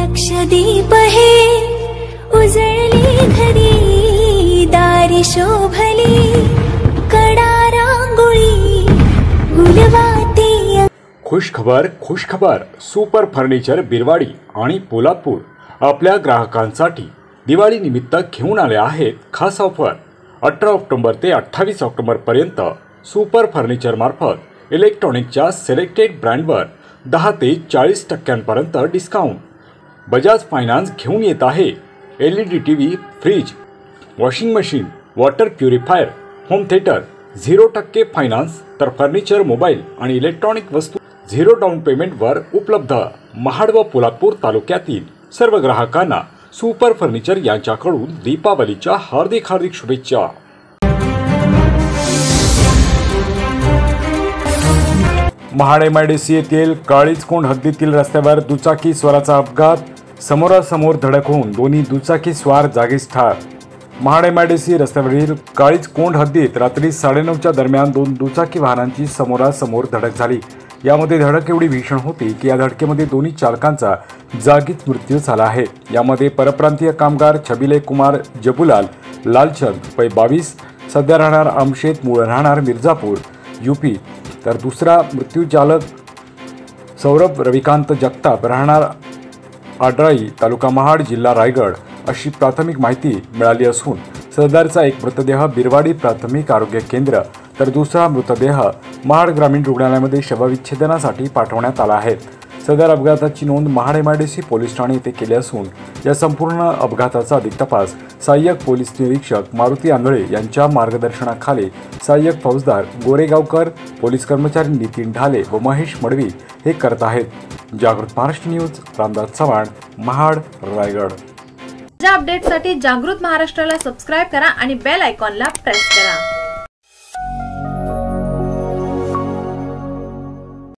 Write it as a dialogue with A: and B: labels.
A: लक्षदीप हे उजळले घरी, दारी शोभली कडा रांगोळी गुलवाती।
B: खुश खबर सुपर फर्निचर बिरवाडी आणि पोलादपूर आपल्या ग्राहकांसाठी दिवाळी निमित्त घेऊन आले आहेत खास ऑफर। 18 ऑक्टोबर ते 28 ऑक्टोबर पर्यंत सुपर फर्निचर मार्फत इलेक्ट्रॉनिकच्या सिलेक्टेड ब्रँडवर 10 ते 40% पर्यंत डिस्काउंट। बजाज फायनान्स घेऊन येत आहे LED TV, fridge, washing machine, water purifier, home theatre 0% finance, तर फर्निचर, मोबाईल आणि इलेक्ट्रॉनिक वस्तू 0 डाऊन पेमेंटवर उपलब्ध। महाड व पोलादपूर तालुक्यातील सर्व ग्राहकांना सुपर फर्निचर यांच्याकडून दीपावलीच्या हार्दिक शुभेच्छा। महाड MIDC येथील काळीजकोंड हद्दीतील रस्त्यावर दुचाकी स्वाराचा अपघात, समोरासमोर धडक होऊन दोन्ही दुचाकी स्वार जागीच ठार। महाड MIDC रस्त्यावरील काळीजकोंड हद्दीत रात्री 9:30च्या दरम्यान दोन दुचाकी वाहनांची समोरासमोर धडक झाली। यामध्ये धडक एवढी भीषण होती की या धडकेमध्ये दोन्ही चालकांचा जागीच मृत्यू झाला आहे। यामध्ये परप्रांतीय कामगार छबिले कुमार जबुलाल लालचंद वय 22 सध्या राहणार आमशेत, मूळ राहणार मिर्जापूर UP, तर दुसरा मृत्यू चालक सौरभ रविकांत जगताप राहणार आडराई, तालुका महाड, जिल्हा रायगड अशी प्राथमिक माहिती मिळाली असून सदरचा एक मृतदेह बिरवाडी प्राथमिक आरोग्य केंद्र तर दुसरा मृतदेह महाड ग्रामीण रुग्णालयामध्ये शवविच्छेदनासाठी पाठवण्यात आला आहे। सदर अपघाताची नोंद महाड MIDC पोलीस ठाणे येथे केली असून या संपूर्ण अपघाताचा अधिक तपास सहाय्यक पोलीस निरीक्षक मारुती आंधळे यांच्या मार्गदर्शनाखाली सहाय्यक फौजदार गोरेगावकर, पोलीस कर्मचारी नितीन ढाले व महेश मडवी हे करत आहेत। जागृत महाराष्ट्र न्यूज, रामदास चव्हाण, महाड, रायगड।
C: या अपडेटसाठी जागृत महाराष्ट्राला सबस्क्राइब करा आणि बेल आयकॉनला प्रेस करा।